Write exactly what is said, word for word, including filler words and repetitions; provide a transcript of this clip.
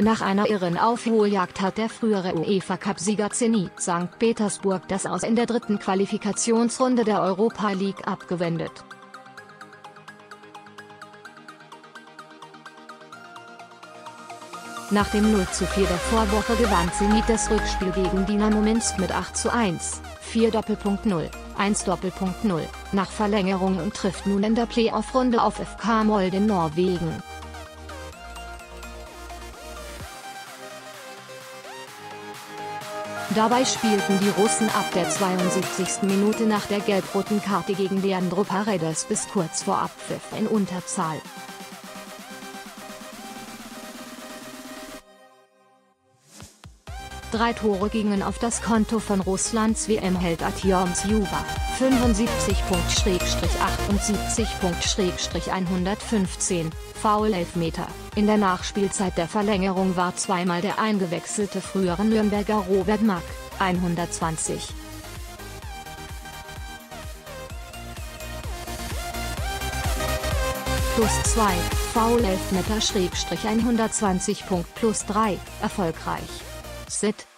Nach einer irren Aufholjagd hat der frühere UEFA-Cup-Sieger Zenit Sankt Petersburg das Aus in der dritten Qualifikationsrunde der Europa League abgewendet. Nach dem null zu vier der Vorwoche gewann Zenit das Rückspiel gegen Dynamo Minsk mit acht zu eins, vier null, eins null, nach Verlängerung und trifft nun in der Playoff-Runde auf F K Molde in Norwegen. Dabei spielten die Russen ab der zweiundsiebzigsten Minute nach der gelb-roten Karte gegen Leandro Paredes bis kurz vor Abpfiff in Unterzahl. Drei Tore gingen auf das Konto von Russlands W M-Held Artjom Dzyuba, fünfundsiebzig achtundsiebzig hundertfünfzehn, Foul-Elfmeter. In der Nachspielzeit der Verlängerung war zweimal der eingewechselte frühere Nürnberger Robert Mack, hundertzwanzig. Plus zwei, Foul-Elfmeter hundertzwanzig. Plus drei, erfolgreich. Sit.